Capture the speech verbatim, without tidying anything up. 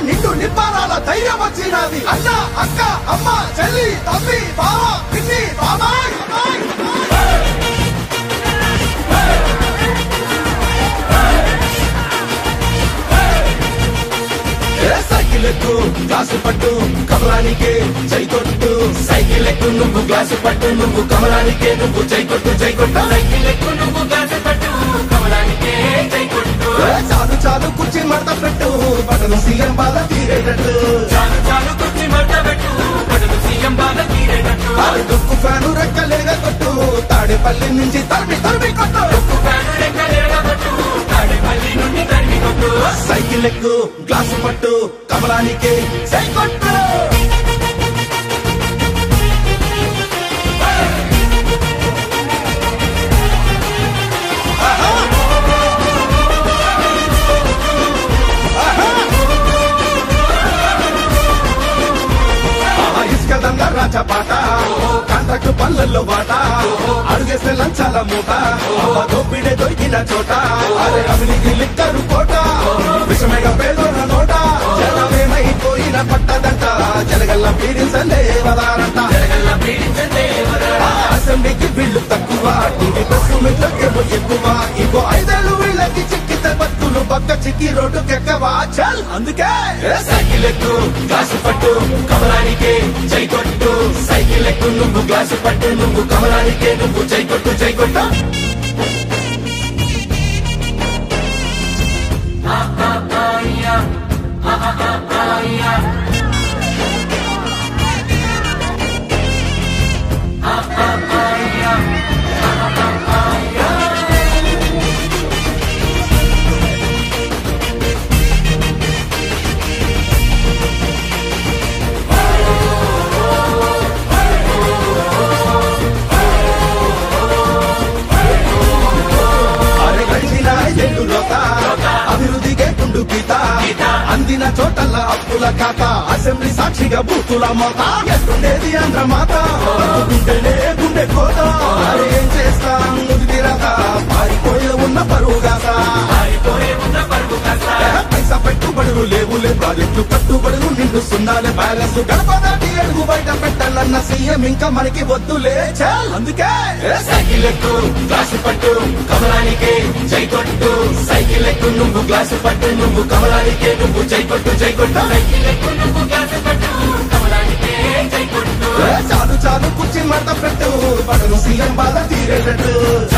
నిండు నిప్పారాల ధైర్యం వచ్చినది. అన్న అక్క అమ్మ చెల్లి తమ్మి బావ పిన్ని బాబాయ్ సైకిల్ ఎక్కు గ్లాసు పట్టు కమలానికే జై కొట్టు. సైకిల్ ఎక్కు నువ్వు గ్లాసు పట్టు నువ్వు కమలానికే నువ్వు జై కొట్టు జై కొట్టు. సైకిల్ ఎక్కు నువ్వు గ్లాసు పట్టు కమలానికే జై కొట్టు. చాలు చాలు కుర్చీ మడత పెట్టు బటను సీఎం బాధ తీరేటట్టు. చాలు చాలు కుర్చీ మడత పెట్టు బటను సీఎం బాధ తీరేటట్టు. అది దుక్కు ఫ్యాను రెక్కలేగా కొట్టు తాడేపల్లి నుంచి తరిమి తరిమి కొట్టు. దుక్కు ఫ్యాను రెక్కలేగా కొట్టు తాడేపల్లి నుండి తరిమి కొట్టు. సైకిల్ ఎక్కు గ్లాసు పట్టు కమలానికే జై కొట్టు. పాట కాంట్రాక్ట్ పనులలో బాట అడుగేస్తే లంచాల మూట దోపిడే దొరికిన చోట అరే అవినీతి లిక్కరు కోట విషమేగా పేదోన నోట జనమేమైపోయిన పట్టదంట జనగల్ల పీడించలే వదారంట. అసెంబ్లీకి బిల్లు తక్కువ టీవీ బస్సు మిట్లకేమో ఎక్కువ. ఇంకో ఐదేళ్ళు వీళ్ళకి చిక్కితే బతుకులు పక్క చిక్కి రోడ్డుకెక్కవా చల్. అందుకే సైకిల్ ఎక్కు గ్లాసు పట్టు కమలానికే జై కొట్టు. సైకిల్ ఎక్కు నువ్వు గ్లాసు పట్టు నువ్వు కమలానికే నువ్వు జై కొట్టు జై కొట్టు. అభివృద్ధికే గుండు గీత అందిన చోటల్ల అప్పుల ఖాత అసెంబ్లీ సాక్షిగా బూతుల మోత. ఎట్టుండేది ఆంధ్ర మాత గుండెలే గుండె కోత. ఏం చేస్తాం ముదిరి రాత పారిపోయే ఉన్న పరువు గాత. పైసా పెట్టుబడులు లేవులే ప్రాజెక్టు కట్టుబడులు నిండు సున్నాలే బ్యాలెన్స్. గడప దాటి అడుగు బయట పెట్టాలన్న సీఎం ఇంకా మనకి వద్దులే చల్. అందుకే సైకిల్ ఎక్కు గ్లాసు పట్టు కమలానికే జై కొట్టు. సైకిల్ ఎక్కు నువ్వు గ్లాసు పట్టు నువ్వు కమలానికే నువ్వు జై కొట్టు జై కొట్టు. సైకిల్ ఎక్కు నువ్వు గ్లాసు పట్టు కమలానికే జై కొట్టు. చాలు చాలు కుర్చీ మడత పెట్టు బటను సీఎం బాధ తీరేటట్టు.